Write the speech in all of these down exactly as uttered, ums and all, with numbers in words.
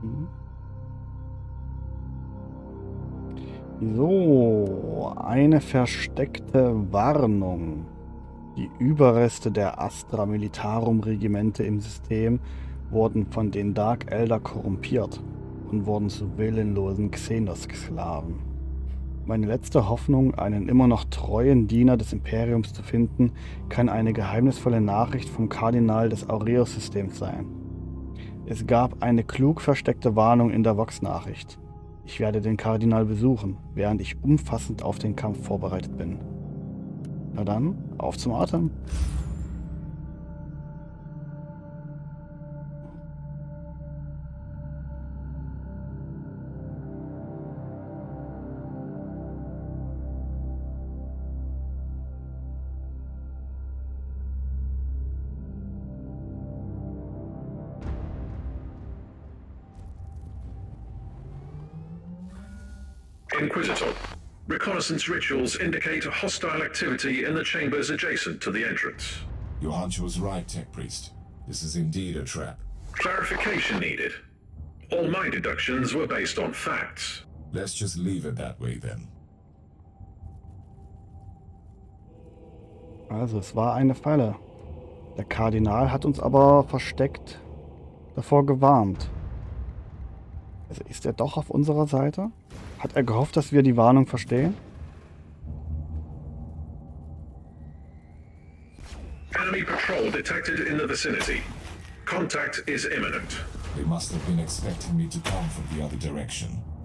So, eine versteckte Warnung. Die Überreste der Astra Militarum Regimente im System wurden von den Dark Elder korrumpiert und wurden zu willenlosen Xenos-Sklaven. Meine letzte Hoffnung, einen immer noch treuen Diener des Imperiums zu finden, kann eine geheimnisvolle Nachricht vom Kardinal des Aureus-Systems sein. Es gab eine klug versteckte Warnung in der Vox-Nachricht. Ich werde den Kardinal besuchen, während ich umfassend auf den Kampf vorbereitet bin. Na dann, auf zum Atem. Inquisitor, reconnaissance rituals indicate a hostile activity in the chambers adjacent to the entrance. Your hunch was right, Tech Priest. This is indeed a trap. Clarification needed. All my deductions were based on facts. Let's just leave it that way then. Also, es war eine Falle. Der Kardinal hat uns aber versteckt davor gewarnt. Also ist er doch auf unserer Seite? Hat er gehofft, dass wir die Warnung verstehen? Enemy patrol detected in the vicinity. Contact is imminent. They must have been expecting me to come from the other direction.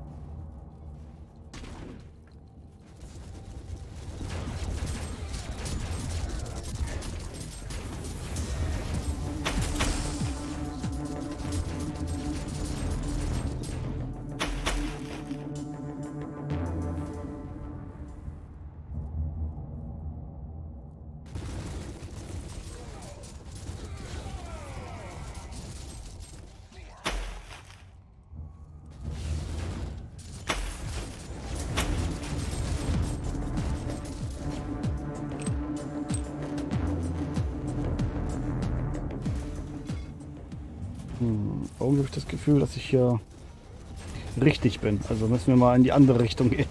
Hm, irgendwie habe ich das Gefühl, dass ich hier richtig bin. Also müssen wir mal in die andere Richtung gehen.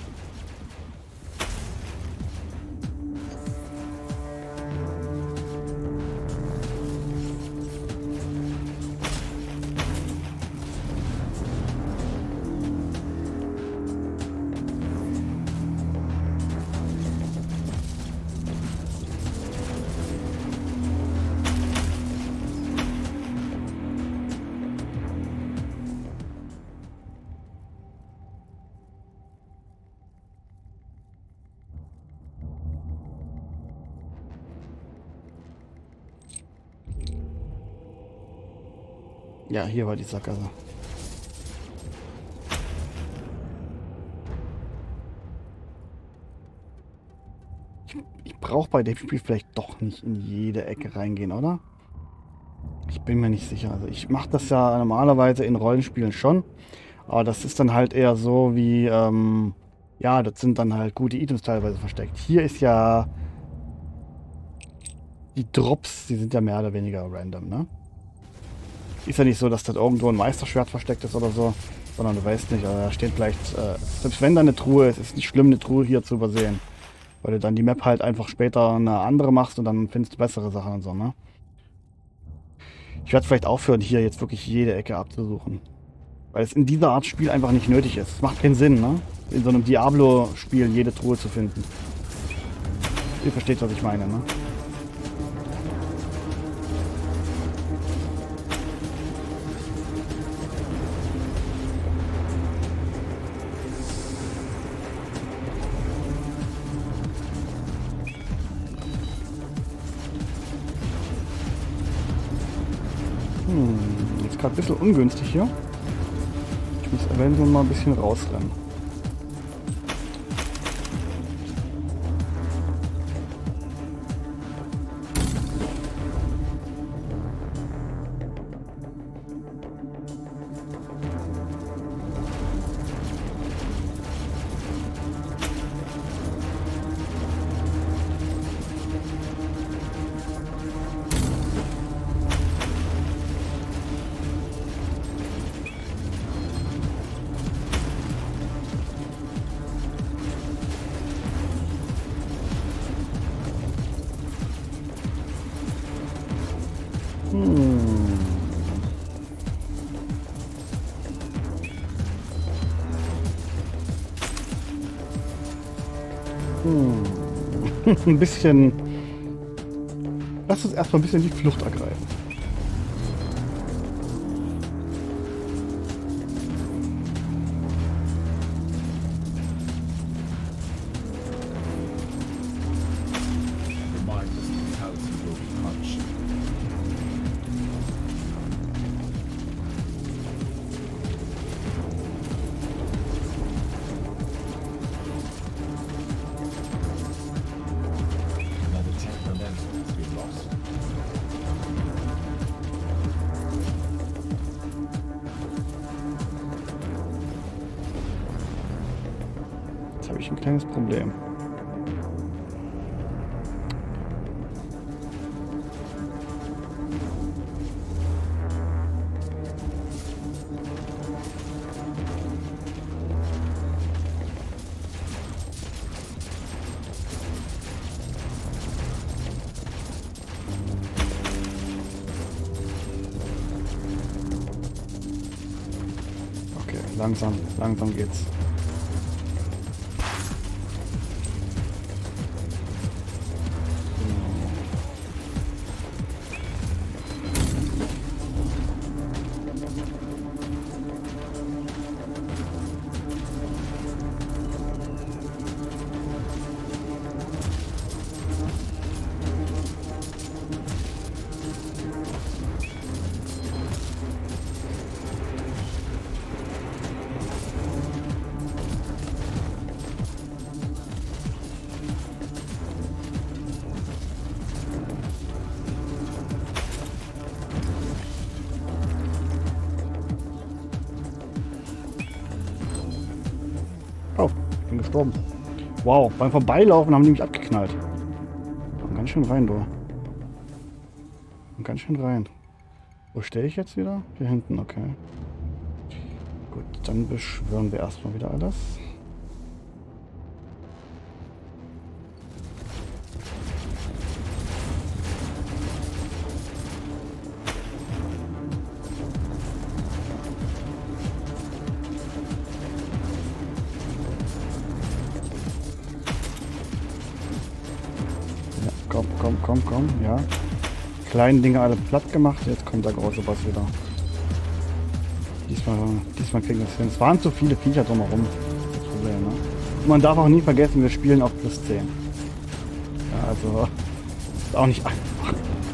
Ja, hier war die Sackgasse. Ich, ich brauche bei dem Spiel vielleicht doch nicht in jede Ecke reingehen, oder? Ich bin mir nicht sicher. Also ich mache das ja normalerweise in Rollenspielen schon. Aber das ist dann halt eher so wie, ähm, ja, das sind dann halt gute Items teilweise versteckt. Hier ist ja die Drops, die sind ja mehr oder weniger random, ne? Ist ja nicht so, dass das irgendwo ein Meisterschwert versteckt ist oder so, sondern du weißt nicht, also da steht vielleicht, äh, selbst wenn da eine Truhe ist, ist es nicht schlimm, eine Truhe hier zu übersehen. Weil du dann die Map halt einfach später eine andere machst und dann findest du bessere Sachen und so, ne? Ich werde vielleicht aufhören, hier jetzt wirklich jede Ecke abzusuchen. Weil es in dieser Art Spiel einfach nicht nötig ist. Es macht keinen Sinn, ne? In so einem Diablo-Spiel jede Truhe zu finden. Ihr versteht, was ich meine, ne? Hm, jetzt gerade ein bisschen ungünstig hier. Ich muss eventuell mal ein bisschen rausrennen. Hm. Ein bisschen... Lass uns erstmal ein bisschen die Flucht ergreifen. The mindless brutality will be punished. Another tech momentum has been lost. Jetzt habe ich ein kleines Problem. Okay, langsam, langsam geht's. Oh, ich bin gestorben. Wow, beim Vorbeilaufen haben die mich abgeknallt. Komm ganz schön rein, du. Komm ganz schön rein. Wo stehe ich jetzt wieder? Hier hinten, okay. Gut, dann beschwören wir erstmal wieder alles. Ja, komm, komm, komm, komm, ja. Kleinen Dinge alle platt gemacht, jetzt kommt der große Boss wieder. Diesmal, diesmal kriegen wir es hin. Es waren zu viele Viecher drumherum. Das Problem, ne? Und man darf auch nie vergessen, wir spielen auf plus zehn. Ja, also ist auch nicht einfach.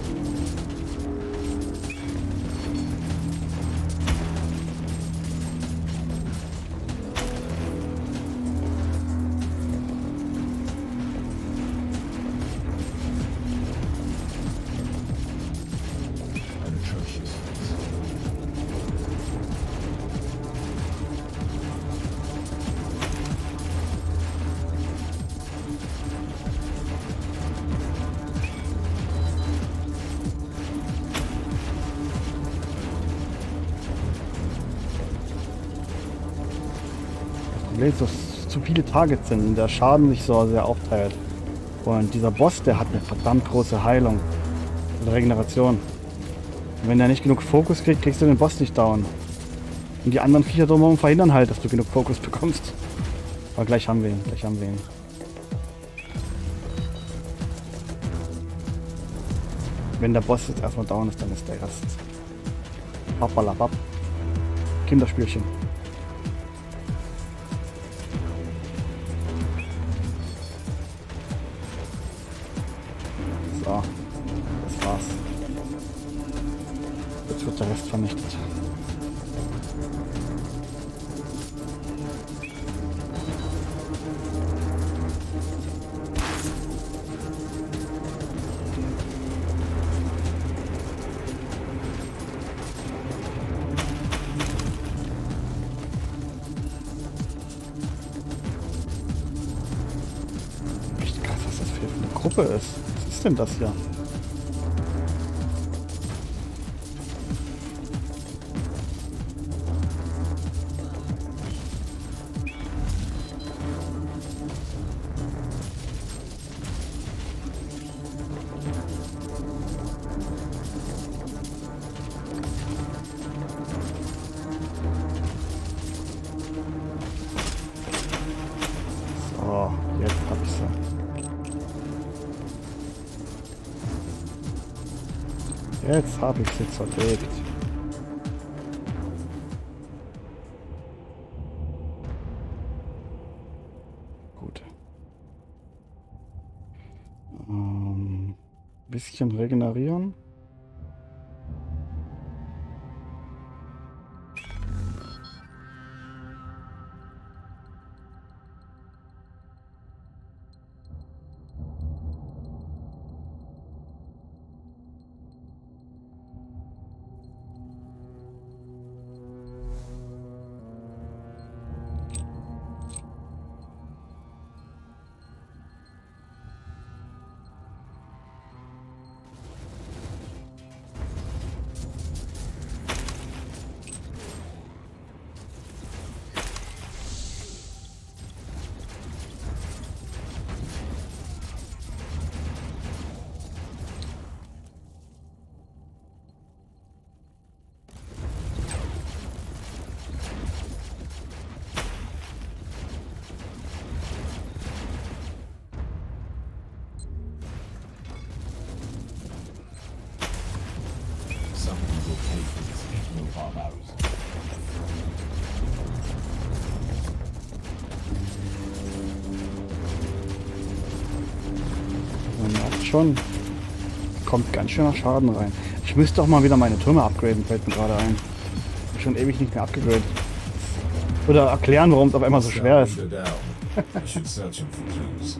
An atrocious. Problem ist, dass zu viele Targets sind und der Schaden sich so sehr aufteilt. Und dieser Boss, der hat eine verdammt große Heilung und Regeneration. Und wenn der nicht genug Fokus kriegt, kriegst du den Boss nicht down. Und die anderen Viecher drumherum verhindern halt, dass du genug Fokus bekommst. Aber gleich haben wir ihn, gleich haben wir ihn. Wenn der Boss jetzt erstmal down ist, dann ist der Rest. Papalapap. Kinderspielchen. So, das war's. Jetzt wird der Rest vernichtet. Echt krass, was das für eine Gruppe ist. Was ist denn das hier? So, jetzt hab ich sie. Jetzt habe ich sie zerlegt. Gut. Ähm, bisschen regenerieren. Somebody will pay for this techno-barbarism. Man merkt schon, kommt ganz schöner Schaden rein. Ich müsste auch mal wieder meine Türme upgraden, fällt mir gerade ein. Hab ich schon ewig nicht mehr abgegradet. Oder erklären, warum es auf einmal so schwer ist. Sound down. I should search him for clues.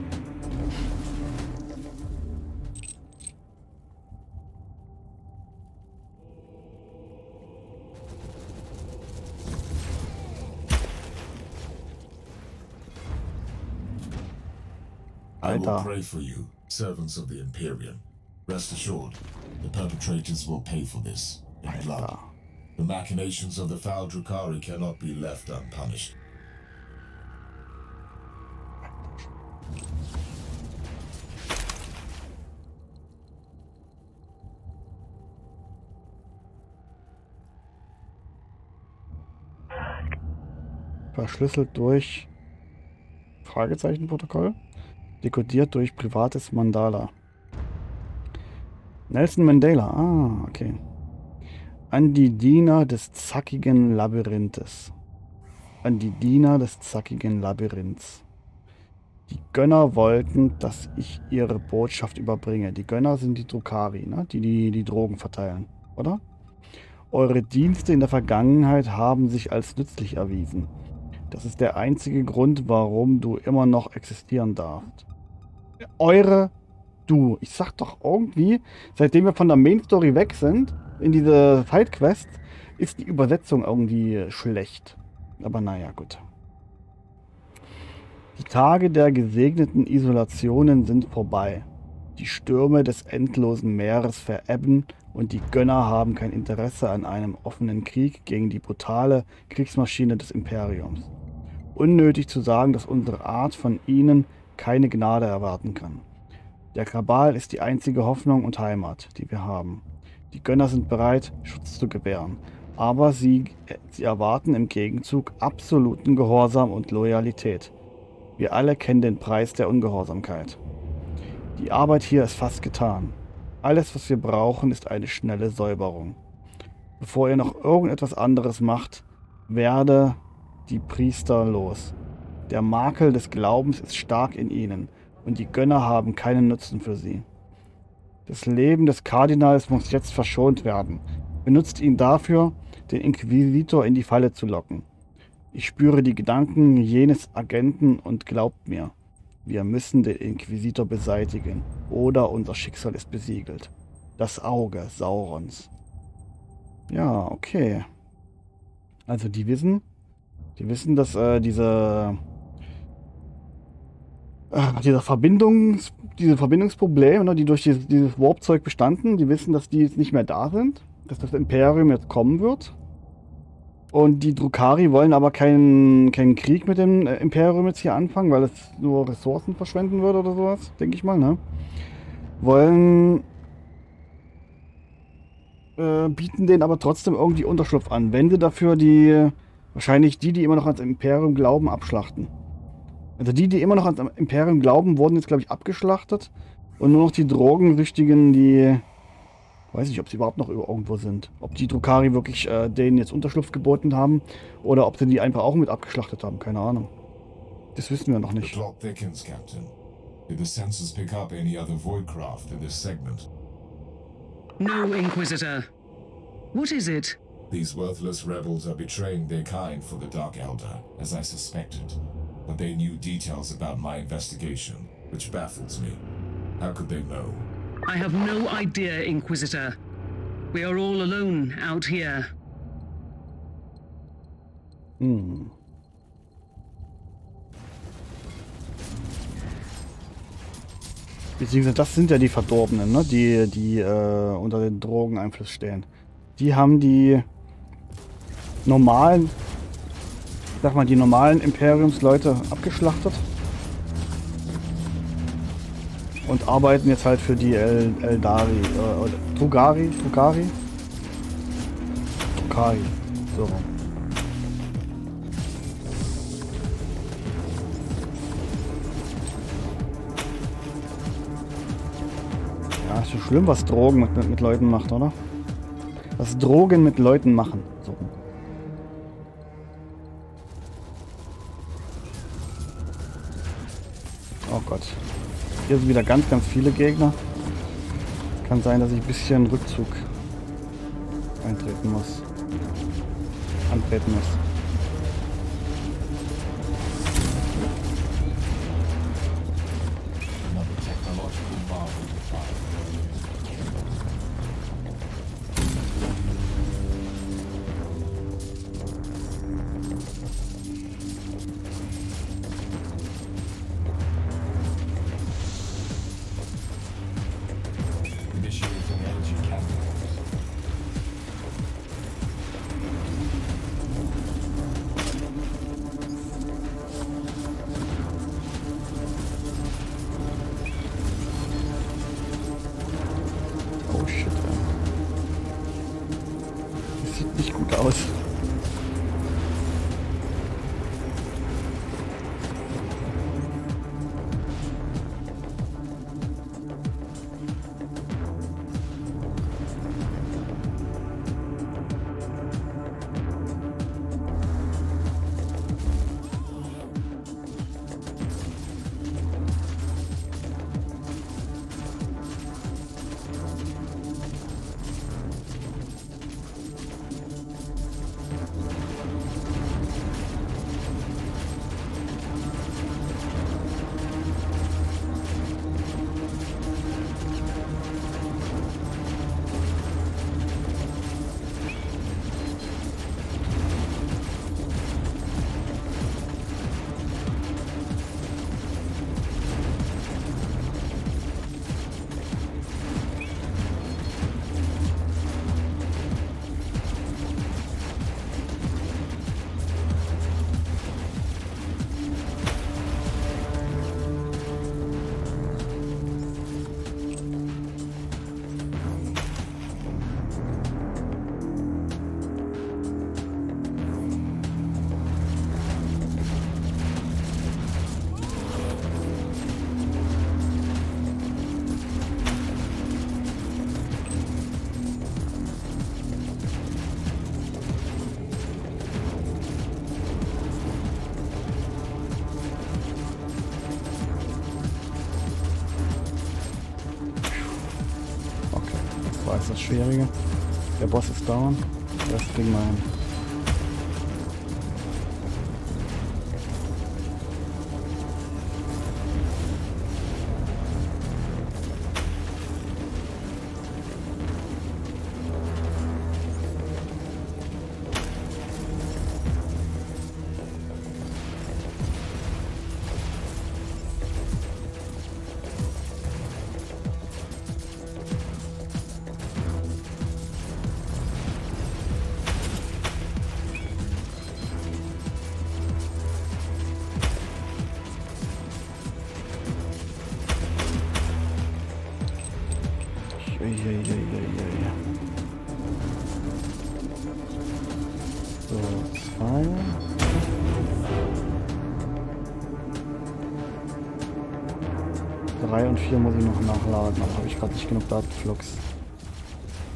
I will Alter. pray for you, servants of the Imperium. Rest assured, the perpetrators will pay for this in blood. Alter. The machinations of the foul Drukhari cannot be left unpunished. Verschlüsselt durch Fragezeichenprotokoll. Dekodiert durch privates Mandala. Nelson Mandela. Ah, okay. An die Diener des zackigen Labyrinthes. An die Diener des zackigen Labyrinths. Die Gönner wollten, dass ich ihre Botschaft überbringe. Die Gönner sind die Drukhari, ne? die, die die Drogen verteilen, oder? Eure Dienste in der Vergangenheit haben sich als nützlich erwiesen. Das ist der einzige Grund, warum du immer noch existieren darfst. Eure, du. Ich sag doch irgendwie, seitdem wir von der Main Story weg sind, in diese Sidequest, ist die Übersetzung irgendwie schlecht. Aber naja, gut. Die Tage der gesegneten Isolationen sind vorbei. Die Stürme des endlosen Meeres verebben und die Gönner haben kein Interesse an einem offenen Krieg gegen die brutale Kriegsmaschine des Imperiums. Unnötig zu sagen, dass unsere Art von ihnen keine Gnade erwarten kann. Der Kabal ist die einzige Hoffnung und Heimat, die wir haben. Die Gönner sind bereit, Schutz zu gewähren, aber sie, sie erwarten im Gegenzug absoluten Gehorsam und Loyalität. Wir alle kennen den Preis der Ungehorsamkeit. Die Arbeit hier ist fast getan. Alles, was wir brauchen, ist eine schnelle Säuberung. Bevor ihr noch irgendetwas anderes macht, werde die Priester los. Der Makel des Glaubens ist stark in ihnen und die Gönner haben keinen Nutzen für sie. Das Leben des Kardinals muss jetzt verschont werden. Benutzt ihn dafür, den Inquisitor in die Falle zu locken. Ich spüre die Gedanken jenes Agenten und glaubt mir, wir müssen den Inquisitor beseitigen oder unser Schicksal ist besiegelt. Das Auge Saurons. Ja, okay. Also die wissen, die wissen, dass äh, diese äh, dieser Verbindungs, diese Verbindungsprobleme, ne, die durch dieses, dieses Warp-Zeug bestanden, die wissen, dass die jetzt nicht mehr da sind, dass das Imperium jetzt kommen wird. Und die Drukhari wollen aber keinen, keinen Krieg mit dem Imperium jetzt hier anfangen, weil es nur Ressourcen verschwenden würde oder sowas, denke ich mal, ne? Wollen, äh, bieten denen aber trotzdem irgendwie Unterschlupf an, wenn sie dafür die, wahrscheinlich die, die immer noch ans Imperium glauben, abschlachten. Also die, die immer noch ans Imperium glauben, wurden jetzt, glaube ich, abgeschlachtet. Und nur noch die Drogensüchtigen, die Weiß nicht, ob sie überhaupt noch irgendwo sind. Ob die Drukhari wirklich äh, denen jetzt Unterschlupf geboten haben oder ob sie die einfach auch mit abgeschlachtet haben. Keine Ahnung. Das wissen wir noch The nicht. plot thickens, Captain. Did the sensors pick up any other Voidcraft in this segment? No, Inquisitor. What is it? These worthless rebels are betraying their kind for the Dark Elder, as I suspected. But they knew details about my investigation, which baffles me. How could they know? I have no idea, Inquisitor. We are all alone out here. Hm. Beziehungsweise das sind ja die Verdorbenen, ne? Die, die äh, unter den Drogeneinfluss stehen. Die haben die normalen, sag mal, die normalen Imperiumsleute abgeschlachtet. Und arbeiten jetzt halt für die El Eldari, äh, oder Drugari, Drugari? Drukari, so rum. Ja, ist schon schlimm, was Drogen mit, mit, mit Leuten macht, oder? Was Drogen mit Leuten machen, so rum. Oh Gott. Hier sind wieder ganz, ganz viele Gegner. Kann sein, dass ich ein bisschen Rückzug eintreten muss. Antreten muss. Another technological marvel to find. Initiating energy catalyst. Oh shit. Das sieht nicht gut aus. war jetzt das Schwierige. Der Boss ist down. Das kriegen wir hin. So, zwei. Drei und vier muss ich noch nachladen, aber habe ich gerade nicht genug Datenflux.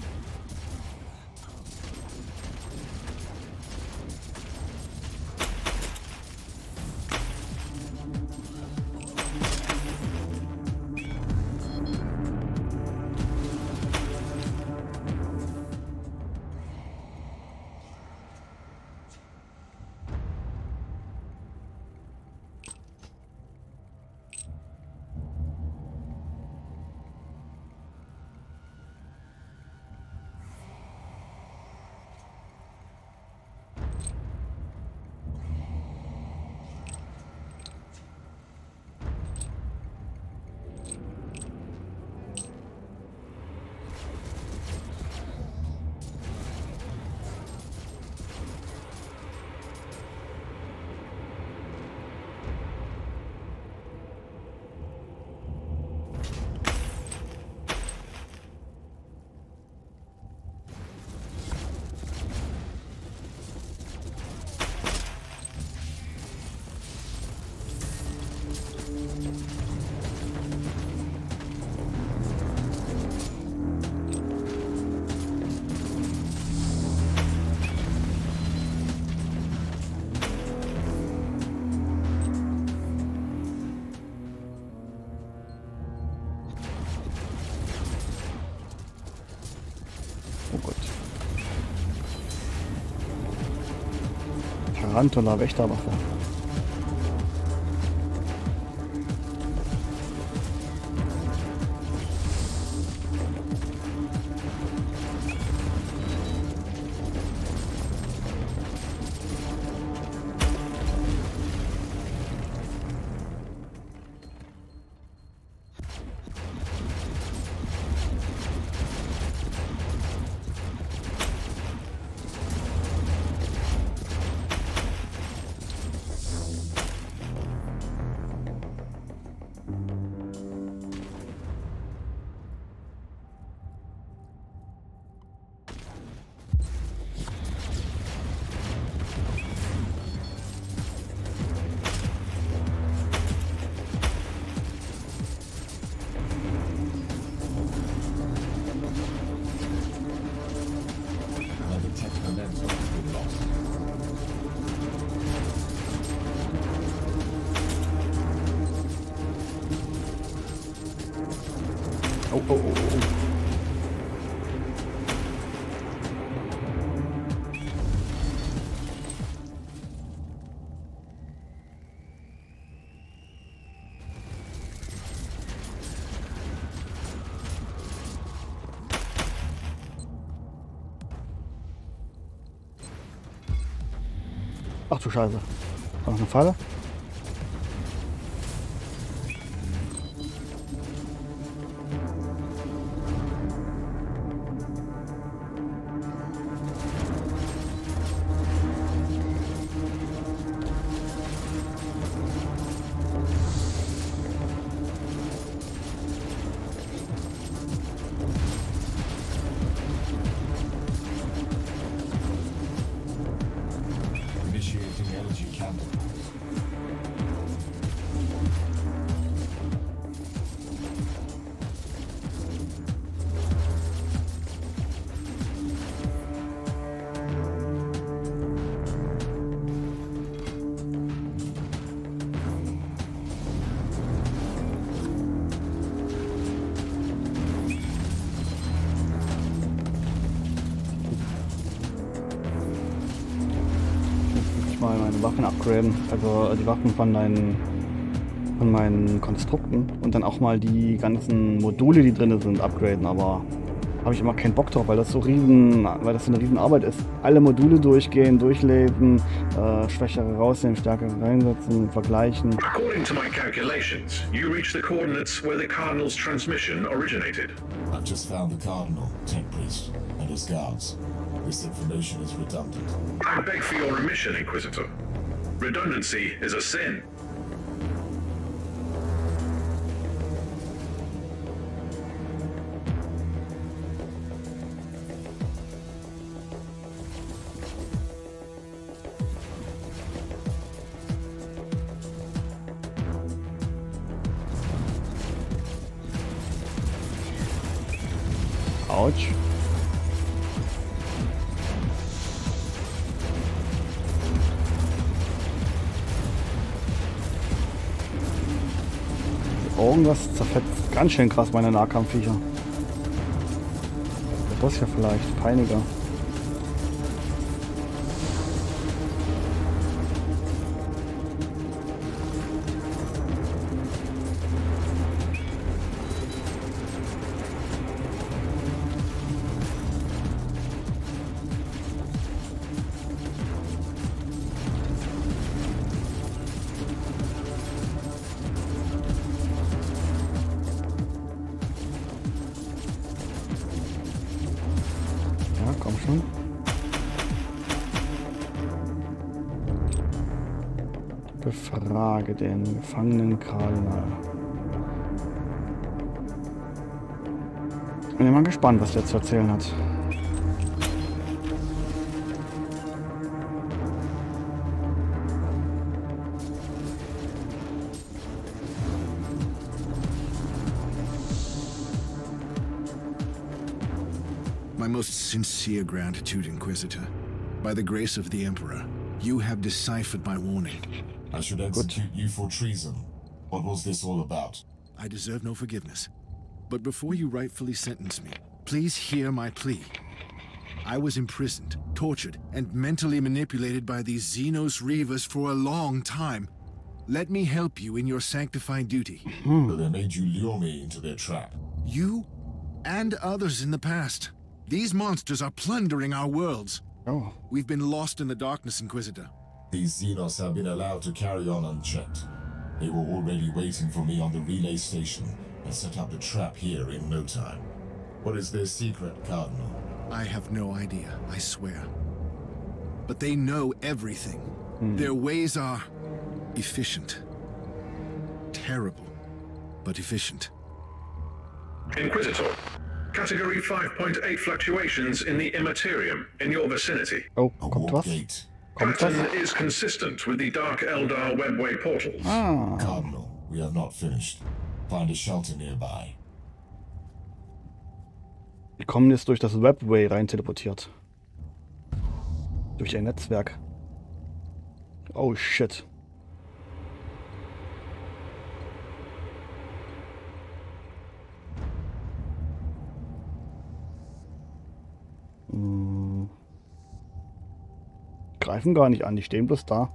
Tarantula Wächterwaffe. Oh, oh, oh, oh. Ach du Scheiße. War noch eine Falle? Mal meine Waffen upgraden, also die Waffen von meinen, von meinen Konstrukten und dann auch mal die ganzen Module, die drin sind, upgraden, aber habe ich immer keinen Bock drauf, weil das so riesen, weil das so eine riesen Arbeit ist. Alle Module durchgehen, durchlesen, äh, schwächere rausnehmen, stärkere reinsetzen, vergleichen. According to my calculations, you reached the coordinates where the Cardinal's transmission originated. I've just found the Cardinal, Tech Priest, and his guards. This information is redundant. I beg for your remission, Inquisitor. Redundancy is a sin. Autsch. Irgendwas zerfetzt ganz schön krass meine Nahkampfviecher. Der Boss ja vielleicht, Peiniger. Komm schon. Befrage den gefangenen Kardinal. Ich bin mal gespannt, was der zu erzählen hat. My most sincere gratitude, Inquisitor. By the grace of the Emperor, you have deciphered my warning. I should execute you for treason. What was this all about? I deserve no forgiveness. But before you rightfully sentence me, please hear my plea. I was imprisoned, tortured, and mentally manipulated by these Xenos Reavers for a long time. Let me help you in your sanctifying duty. But they made you lure me into their trap. You and others in the past. These monsters are plundering our worlds. Oh. We've been lost in the darkness, Inquisitor. These Xenos have been allowed to carry on unchecked. They were already waiting for me on the relay station and set up the trap here in no time. What is their secret, Cardinal? I have no idea, I swear. But they know everything. Hmm. Their ways are efficient. Terrible, but efficient. Inquisitor, Category five point eight fluctuations in the Immaterium in your vicinity. Oh, A kommt warp was? gate. Kommt was? Pattern is consistent with the Dark Eldar webway portals. Ah. Cardinal, we have not finished. Find a shelter nearby. Die kommen jetzt durch das Webway rein teleportiert. Durch ein Netzwerk. Oh shit. Hm. Greifen gar nicht an, die stehen bloß da.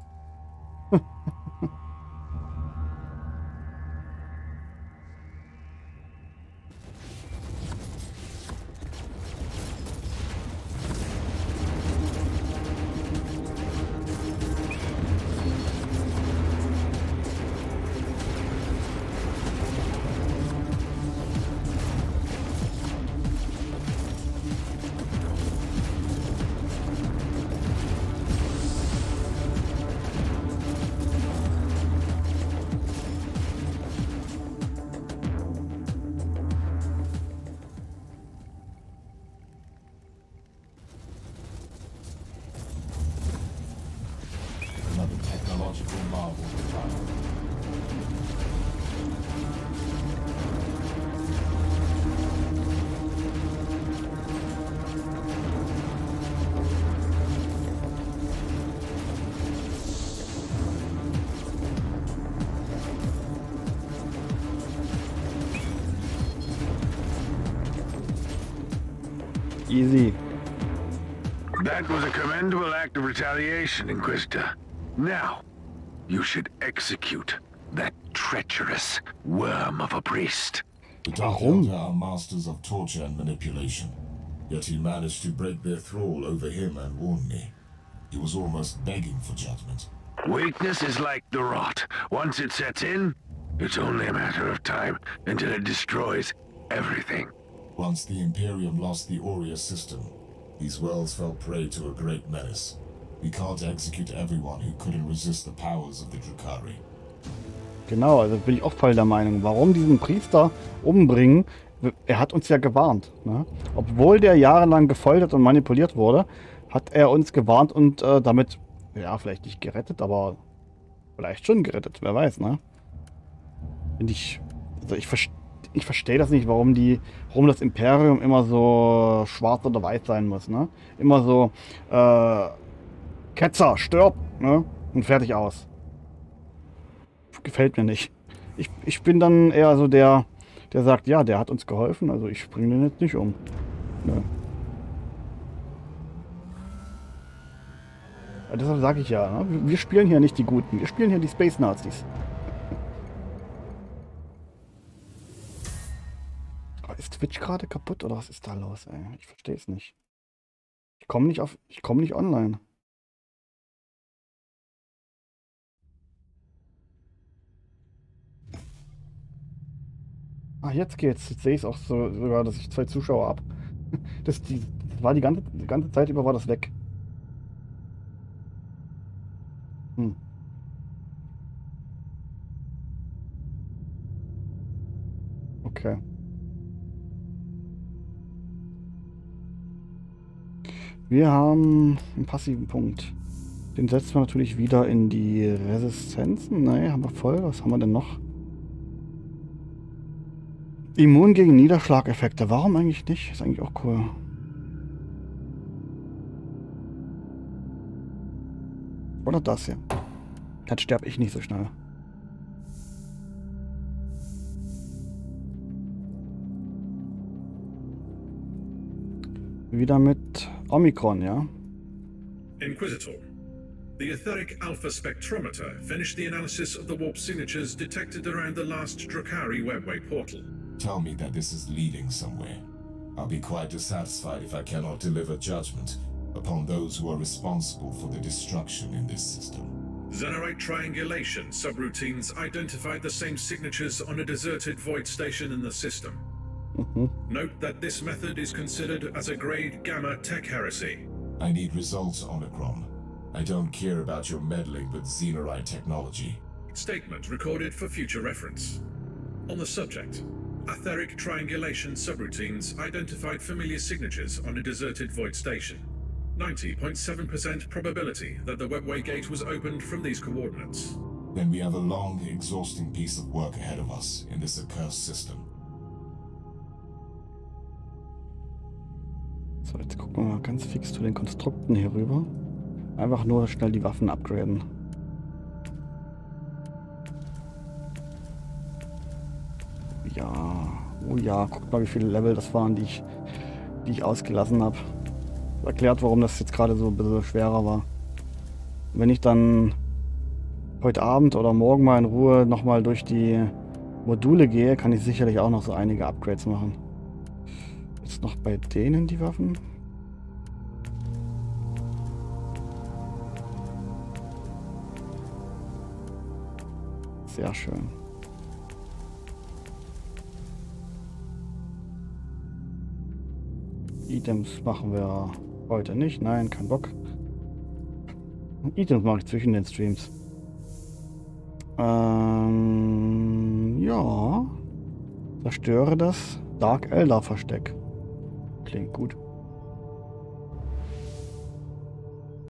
Another technological marvel. Easy. That was a commendable act of retaliation, Inquisitor. Now, you should execute that treacherous worm of a priest. The Dark Warum? Elder are masters of torture and manipulation. Yet he managed to break their thrall over him and warn me. He was almost begging for judgment. Weakness is like the rot. Once it sets in, it's only a matter of time until it destroys everything. Once the Imperium lost the Aurea system, these worlds fell prey to a great menace. We can't execute everyone who couldn't resist the powers of the Drukhari. Genau, also bin ich auch voll der Meinung. Warum diesen Priester umbringen? Er hat uns ja gewarnt. Ne? Obwohl der jahrelang gefoltert und manipuliert wurde, hat er uns gewarnt und äh, damit, ja, vielleicht nicht gerettet, aber vielleicht schon gerettet, wer weiß, ne? Finde ich, also ich, verste ich verstehe das nicht, warum die, warum das Imperium immer so schwarz oder weiß sein muss, ne? Immer so, äh, Ketzer, stirb, ne? Und fertig aus. Gefällt mir nicht. Ich, ich bin dann eher so der, der sagt, ja, der hat uns geholfen, also ich bringe den jetzt nicht um. Ne? Ja, deshalb sage ich ja, ne? Wir spielen hier nicht die Guten, wir spielen hier die Space Nazis. Ist Twitch gerade kaputt oder was ist da los, ey? Ich verstehe es nicht. Ich komme nicht auf, ich komme nicht online. Ah, jetzt geht's. Jetzt sehe ich es auch so, sogar, dass ich zwei Zuschauer habe. Das, die, das war die ganze, die ganze Zeit über war das weg. Hm. Okay. Wir haben einen passiven Punkt. Den setzen wir natürlich wieder in die Resistenzen. Ne, haben wir voll. Was haben wir denn noch? Immun gegen Niederschlageffekte. Warum eigentlich nicht? Ist eigentlich auch cool. Oder das hier. Dann sterbe ich nicht so schnell. Wieder mit Omikron, ja? Inquisitor. The Etheric Alpha Spectrometer finished the analysis of the warp signatures detected around the last Drakari webway portal. Tell me that this is leading somewhere. I'll be quite dissatisfied if I cannot deliver judgment upon those who are responsible for the destruction in this system. Xenarite triangulation subroutines identified the same signatures on a deserted void station in the system. Mhm. Note that this method is considered as a grade Gamma tech heresy. I need results, Omicron. I don't care about your meddling with Xenarite technology. Statement recorded for future reference. On the subject, Etheric triangulation subroutines identified familiar signatures on a deserted void station. ninety point seven percent probability that the webway gate was opened from these coordinates. Then we have a long, exhausting piece of work ahead of us in this accursed system. So, jetzt gucken wir mal ganz fix zu den Konstrukten hier rüber. Einfach nur schnell die Waffen upgraden. Ja, oh ja, guckt mal, wie viele Level das waren, die ich, die ich ausgelassen habe. Erklärt, warum das jetzt gerade so ein bisschen schwerer war. Wenn ich dann heute Abend oder morgen mal in Ruhe nochmal durch die Module gehe, kann ich sicherlich auch noch so einige Upgrades machen. Jetzt noch bei denen die Waffen. Sehr schön. Items machen wir heute nicht. Nein, kein Bock. Items mache ich zwischen den Streams. Ähm, ja. Zerstöre das Dark Elder Versteck. Klingt gut.